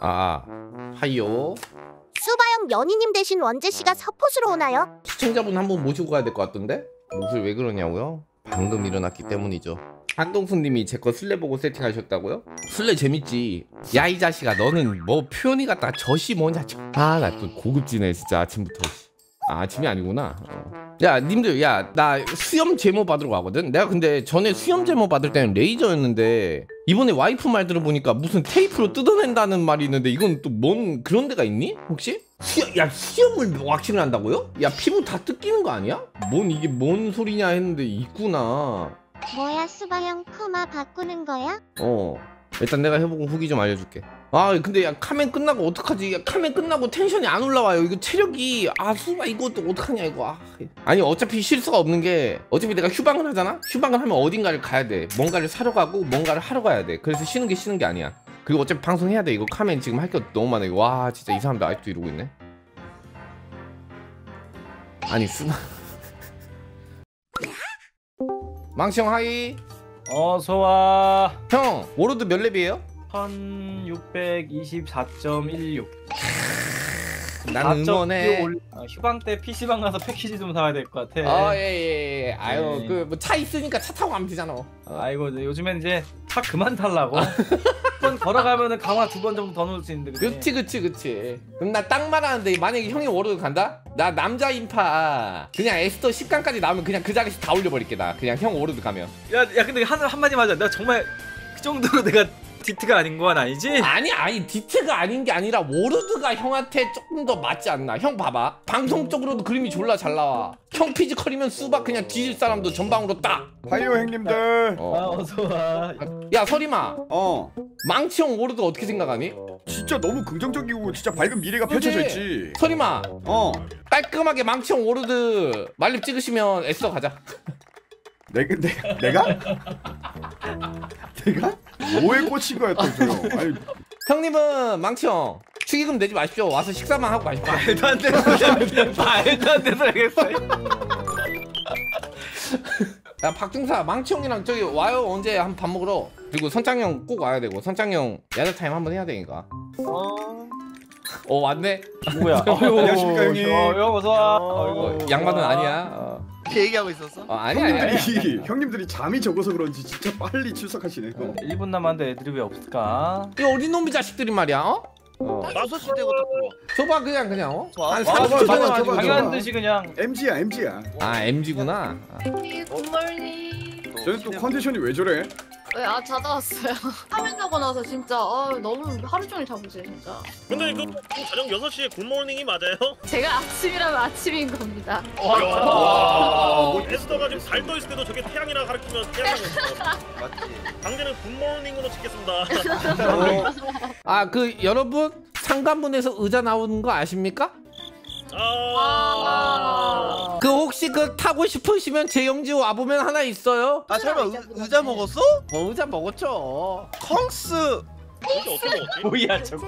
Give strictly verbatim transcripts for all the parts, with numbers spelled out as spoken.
아, 하이요. 수바형 연희님 대신 원재씨가 서폿으로 오나요? 시청자분 한 분 모시고 가야 될 것 같던데? 목소리 왜 그러냐고요? 방금 일어났기 때문이죠. 한동수님이 제 거 술래 보고 세팅하셨다고요? 술래 재밌지. 야 이 자식아, 너는 뭐 표현이 같다 젖이 뭐냐. 아 나 또 고급지네 진짜 아침부터. 아 아침이 아니구나. 어. 야 님들, 야 나 수염 제모 받으러 가거든. 내가 근데 전에 수염 제모 받을 때는 레이저였는데 이번에 와이프 말 들어보니까 무슨 테이프로 뜯어낸다는 말이 있는데 이건 또 뭔 그런 데가 있니? 혹시? 수염, 야 수염을 왁싱을 한다고요? 야 피부 다 뜯기는 거 아니야? 뭔 이게 뭔 소리냐 했는데 있구나. 뭐야 수바형 코마 바꾸는 거야? 어 일단 내가 해보고 후기 좀 알려줄게. 아 근데 야 카멘 끝나고 어떡하지? 야 카멘 끝나고 텐션이 안 올라와요. 이거 체력이 아 수바 이것도 어떡하냐 이거. 아. 아니 어차피 실수가 없는 게 어차피 내가 휴방을 하잖아? 휴방을 하면 어딘가를 가야 돼. 뭔가를 사러 가고 뭔가를 하러 가야 돼. 그래서 쉬는 게 쉬는 게 아니야. 그리고 어차피 방송해야 돼. 이거 카멘 지금 할 게 너무 많아. 와 진짜 이 사람들 아직도 이러고 있네. 아니 수바 망치형 하이. 어서와. 형 워로드 몇 렙이에요? 천육백이십사 점 일육. 나는 응원해. 어, 휴방 때 피시방 가서 패키지 좀 사야 될 것 같아. 아 예예 예. 아유 네. 그 뭐 차 있으니까 차 타고 가면 되잖아. 어. 아이고 요즘엔 이제 차 그만 탈라고. 한 번 걸어가면은 강화 두 번 정도 더 넣을 수 있는데. 그래. 그치 그치 그치. 그럼 나 딱 말하는데 만약에 형이 워로드 간다? 나 남자 인파 그냥 에스더 십 강까지 나오면 그냥 그 자리에서 다 올려버릴게. 나 그냥 형 워로드 가면. 야, 야 근데 한 한마디 맞아. 내가 정말 그 정도로 내가 디트가 아닌 건 아니지? 아니 아니 디트가 아닌 게 아니라 워로드가 형한테 조금 더 맞지 않나. 형 봐봐 방송적으로도 그림이 졸라 잘 나와. 형 피지컬이면 수박 그냥 뒤질 사람도 전방으로 딱. 하이요 형님들. 어. 아 어서와. 야 서리마 어 망치형 워로드 어떻게 생각하니? 진짜 너무 긍정적이고 진짜 밝은 미래가 그치? 펼쳐져 있지. 서리마 어 깔끔하게 망치형 워로드 말립 찍으시면 에스더 가자. 내, 내, 내가? 내가? 뭐에 꽂힌 거야 또 저 형. 아니 형님은 망치형 축의금 내지 마십시오. 와서 식사만 하고 가십시오. 말도 안 되는 소리. 말도 안 되는 소리 하겠어. 야 박중사 망치형이랑 저기 와요. 언제 한 밥 먹으러. 그리고 선장형 꼭 와야 되고 선장형 야자타임 한번 해야 되니까. 어. 어 왔네. 누구야? 안녕하십니까, 형님. 어, 형 어서와. 어, 양반은 아니야. 어, 그 얘기하고 있었어? 어 아니야 아니야. 형님들이 형님들이 잠이 적어서 그런지 진짜 빨리 출석하시네. 어. 일 분 남았는데 애들이 왜 없을까? 이 어린 놈이 자식들이 말이야. 어? 어. 다섯 시 되고 딱 들어와. 줘봐 그냥 그냥 어? 좋아. 한 아, 삼십 초 좋아, 전에 좋아, 가지고. 좋아, 당연한 좋아. 듯이 그냥. 엠지야 엠지야. 아 엠지구나. 굿모닝. 저는 또 컨디션이 왜 저래? 왜? 아 자다 왔어요. 화면 자고 나서 진짜 아, 너무 하루 종일 자보지 진짜. 근데 그 저녁 여섯 시에 굿모닝이 맞아요? 제가 아침이라면 아침인 겁니다. 와. 에스더가 지금 달 떠 있을 때도 저게 태양이라 가르치면 태양이라고. 맞지? 강제는 굿모닝으로 찍겠습니다. 아 그 여러분 상관문에서 의자 나오는 거 아십니까? 아. 그 혹시 그 타고 싶으시면 제영지 와보면 하나 있어요. 아 설마 의, 의자 먹었어? 어, 의자 먹었죠. 컹스! 이게 어떻게 먹었지? 뭐야 저거.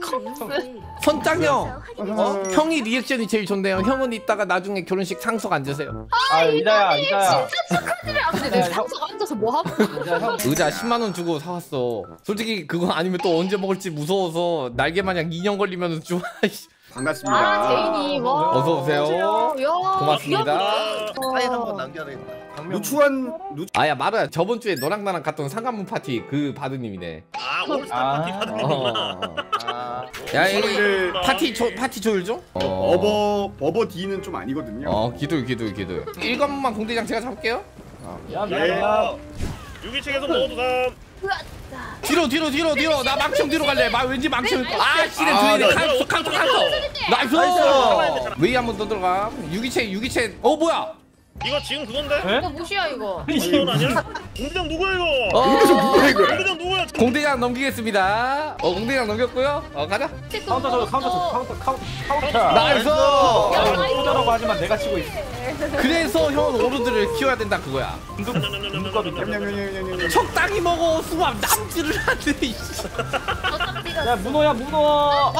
선장형 어? 형이 리액션이 제일 좋네요. 형은 이따가 나중에 결혼식 상석 앉으세요. 아 이다야 이다야. 아 근데 내 상석 앉아서 뭐 하고? 이다야 형. 의자 십만 원 주고 사왔어. 솔직히 그거 아니면 또 언제 먹을지 무서워서 날개 마냥 이 년 걸리면 좀 반갑습니다. 아 제인이 와. 어서 오세요. 야, 고맙습니다. 사인 한번 남겨야 되겠다. 강명. 누추한 누 아야 마루야 저번 주에 너랑 나랑 갔던 상관문 파티 그 바드님이네. 아 올스타 아. 파티 어. 받는구나. 아, 야 여기 근데 파티 조 파티 조율 좀. 버버 버버 D는 좀 아니거든요. 어 기둘 기둘 기둘. 일관문만 공대장 제가 잡을게요. 야 예. 미안해. 유기책에서 먹어도 삼. 뒤로 뒤로 뒤로 뒤로 나 망청 뒤로 갈래. 막 왠지 망청. 아 씨네 아, 조이네. 나- 칸 칸토 칸토. 나이스. 웨이 한 번 더 들어가. 유기체 유기체. 어 뭐야? 이거 지금 그건데? 에? 이거 무시야 이거. 이건 아니야? 공대장 누구야 이거? 어. 이거 좀 누구야 이거? 공대장 누구야? 공대장 넘기겠습니다. 어 공대장 넘겼고요. 어 가자. 카운터 저 카운터 저 카운터 카운터 카운터. 나이스. 카운터라고 하지만 내가 치고 있어. 그래서 형은 오르드를 키워야 된다 그거야. 눈꺼도 냠냠냠냠냠냠. 적당히 먹어 수박 남지를 않네. 야 문어야 문어.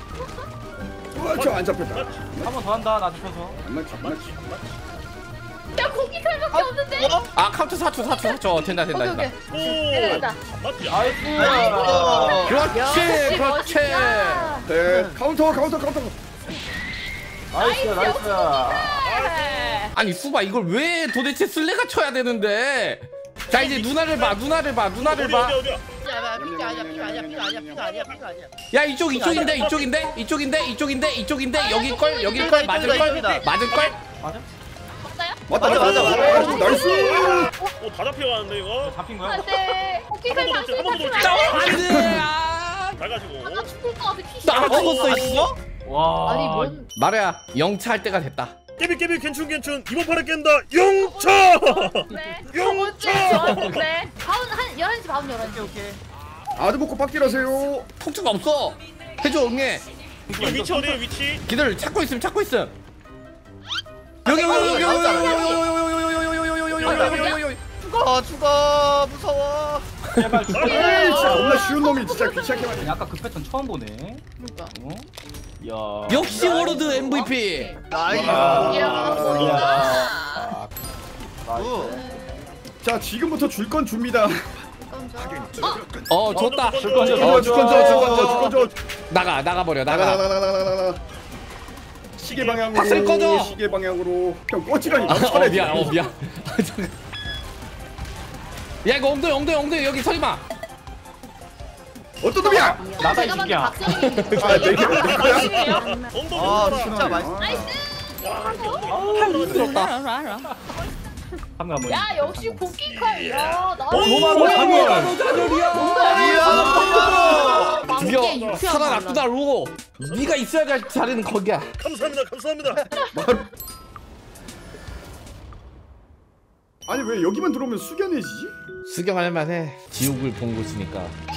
우와 저안 잡혔다. 한 번 더 한다 나 죽어서. 안 맞지 안 맞지. 야 고기 칼밖에 없는데. 아 카운트 사 초 사 초 사 초 된다 된다 오케이 된다. 오케이. 오 됐다. 맞지? 아이고. 그렇지 역시 그렇지. 멋있다. 네 카운터 카운터 카운터. 나이스 나이스. 아니 수바 이걸 왜 도대체 슬래가 쳐야 되는데? 자 이제 누나를 봐 누나를 봐 누나를 어디야 봐. 어디야 어디야? 야, 피가 아니야, 피가 아니야, 피가 아니야, 피가 아니야, 피가 아니야. 야 이쪽 이쪽인데 이쪽인데 이쪽인데 이쪽인데 이쪽인데 여기 걸 여기 걸 맞을 걸 맞을 걸. 맞아? 맞다 맞아, 맞다 맞아, 맞다. 맞아. 나이스. 오다 잡혀가는데 이거. 잡힌 거야? 안돼. 고기 칼 한 번도 당신 놓지, 잡히면 한 안 돼. 안돼. 아, 잘 가지고. 나 죽을 것 같아 피. 나 죽었어 아, 이 죽어? 와. 아니 뭔? 마루야 영차 할 때가 됐다. 깨비 깨비 괜춘 괜춘 이번 판에 깬다 영차. 네. 영차. 네. 바운 한 열한 시 바운 열한 시. 오케이. 아드 먹고 빡딜하세요. 폭주가 없어. 해줘 응애. 이 위치 어디야 위치? 기다려 찾고 있음 찾고 있음. 여기 여기 여기 여기 여기 여기 여기 여기 여기 여기 여기 여기 여기. 죽어, 죽어, 무서워. 제발 에이 죽어. 진짜 겁나 쉬운 놈이 진짜 귀찮게 말해. 아까 그 패턴 처음 보네. 그러니까. 어? 야. 역시 워로드 엠브이피. 나이스. 야 멋있다. 야. 굿. 자 지금부터 줄 건 줍니다. 어 줬다. 줄 건져. 어 주건 줘 주건 줘 주건 줘. 나가 나가 버려 나가 나가. 나가 나가 나가 나가. 시계 방향으로. 박스를 꺼줘. 시계 방향으로. 형 꺼지라니. 어 미안 어 미안. 야 이거 엉덩이 엉덩이 엉덩이 여기 서지 마. 어떤 놈이야? 나다 이 제가 새끼야. 봤는데 박정희. 아 내게 내 거야? 엉덩이 아, 아, 진짜 맛있어. 한가 뭐. 야 역시 고기 칼. 야 나. 로마로 로마로 잔열이야. 이야. 드디어 살아났구나 로. 네가 있어야 할 자리는 거기야. 감사합니다 감사합니다. 아니 왜 여기만 들어오면 숙연해지지? 수경할 만해. 지옥을 본 곳이니까.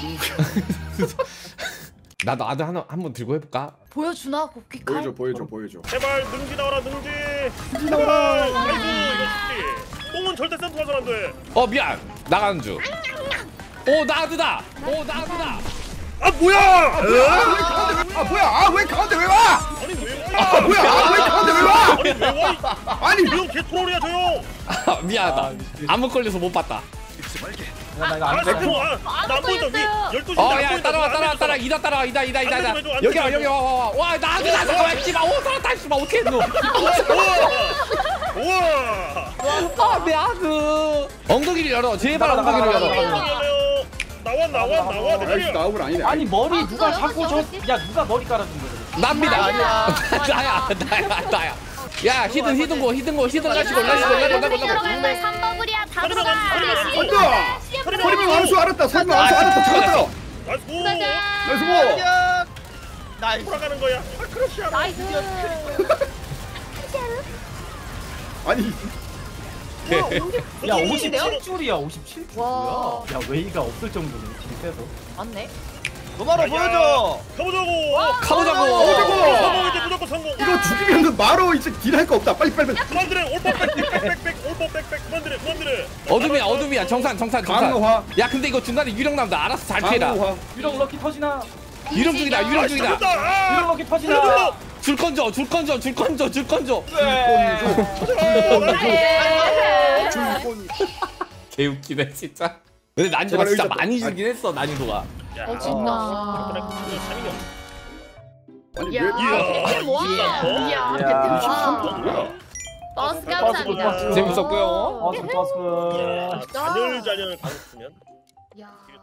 나도 아드 하나 한번 들고 해볼까? 보여주나 고기 칼? 보여줘 보여줘 보여줘. 제발 능지 나와라 능지. 능지 나와라. 아이고 이거 쉽지. 똥은 절대 센터 가선 안 돼. 어 미안 나가는 중. 오 나드다. 오 나드다. 아 뭐야? 아 뭐야? 아 왜 가운데 왜 와? 아니 왜 아 와? 뭐야? 아 왜 가운데 왜 와? 아니 왜 와? 아니 이형 개트롤이야 저 형. 아, 미안하다. 암흑 걸려서 못 봤다. 나 이거 아 안 돼. 센터 아나안 보인다 위 열두 시. 어야 따라와 따라와 따라 이다 따라와 이다 이다 이다 이다. 여기 와 여기 와와와 나드 나드 와 씨발 오 살았다 씨발 어떻게 했노? 우와. 아 미안드. 엉덩이를 열어 제발 엉덩이를 열어. 미안해요. 나와 나와 나와 아이씨 내려. 나오면 아니네. 아니 머리 아, 누가 그거요? 자꾸 저. 뭐지? 야 누가 머리 깔아준 거야? 납니다. 아니야. 나야 나야 나야. 야 히든 히든 고 히든 고 히든 가시고 라시고 라시고 라시고 라시고. 삼 버블이야 다 소리만 들어가. 간다. 소리만 소리만 왕수 알았다. 소리만 왕수 알았다. 들어갔다. 나이스 고. 나이스 고. 안녕. 나이스. 돌아가는 거야. 아 크러쉬야. 나이스. 아니 야 오십칠 줄이야 오십칠 줄. 와. 뭐야? 야 웨이가 없을 정도네 진짜서. 맞네. 로마로 보여줘. 가보자고. 가보자고. 성공 이제 무조건 성공. 이거 죽이면 바로 이제 딜할 거 없다. 빨리 빨리. 빨리. 그만들래 올법 빽빽빽빽 올법 빽빽 그만들래 그만들래. 어둠이야 어둠이야 정산 정산 정산. 강화. 야 근데 이거 중간에 유령 나온다. 알아서 잘 피해라. 강화. 유령 럭키 터지나? 유령 중이다 유령 중이다. 유령 럭키 터지나? 줄 건져 줄 건져 줄 건져 줄 건져. 줄건. 개웃기네 진짜. 근데 난이도가 제발 진짜 의자 많이 또- 줄긴 했어 난이도가. 어 진짜. 아니 야. 왜? 와. 이야. 이야. 이십삼 번 와. 뭐야? 버스 버스, 감사합니다. 버스. 재밌었고요. 버스 버스. 잔열 잔열 가졌으면. 야.